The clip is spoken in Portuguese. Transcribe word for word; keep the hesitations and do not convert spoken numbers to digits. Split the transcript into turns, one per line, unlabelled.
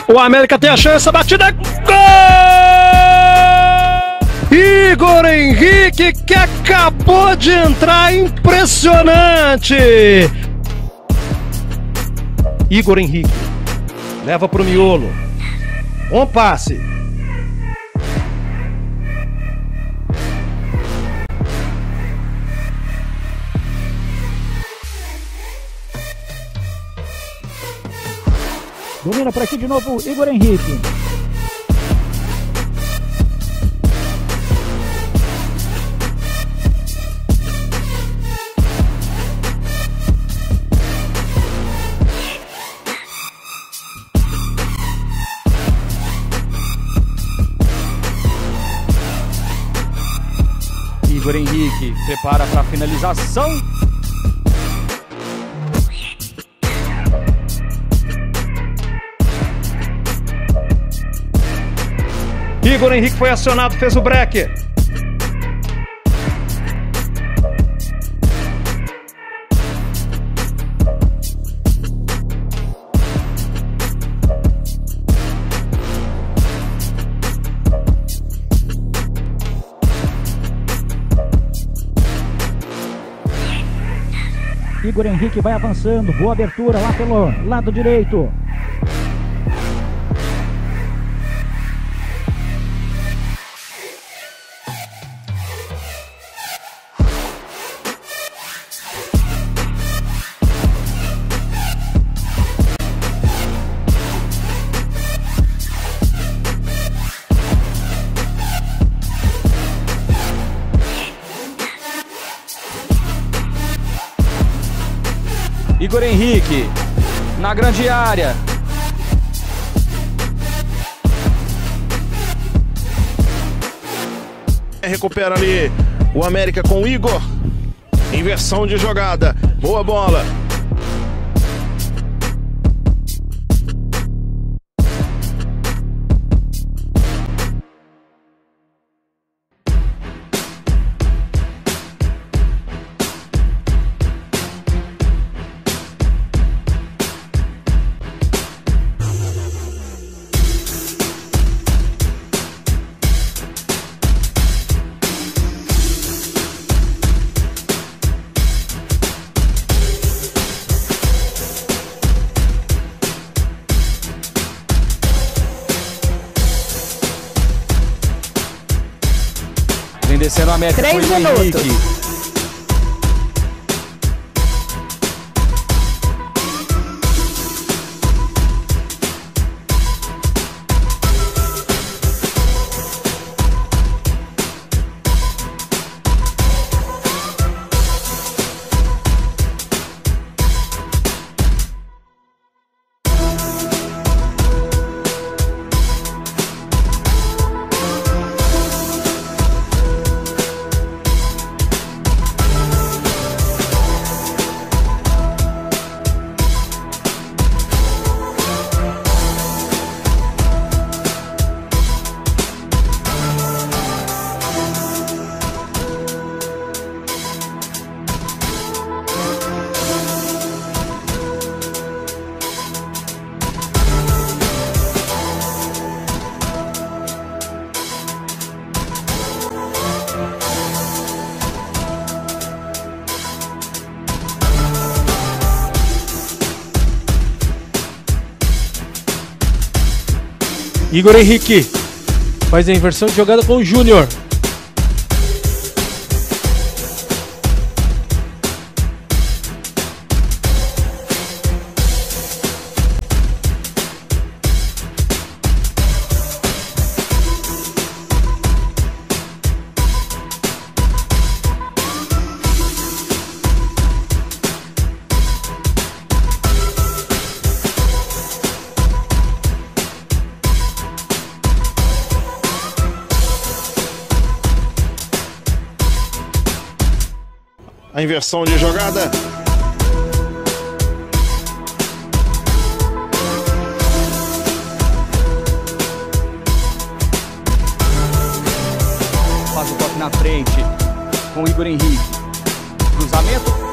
O América tem a chance, a batida é gol! Igor Henrique, que acabou de entrar, impressionante! Igor Henrique leva pro miolo. Bom passe.
Domina por aqui de novo Igor Henrique.
Igor Henrique prepara para a finalização.
Igor Henrique foi acionado, fez o break.
Igor Henrique vai avançando, boa abertura lá pelo lado direito.
Igor Henrique na grande área.
Recupera ali o América com o Igor. Inversão de jogada. Boa bola.
Vem descendo a América.
Três
foi o
minutos.
Henrique.
Igor Henrique faz a inversão de jogada com o Júnior.
A inversão de jogada.
Faz o toque na frente com o Igor Henrique. Cruzamento.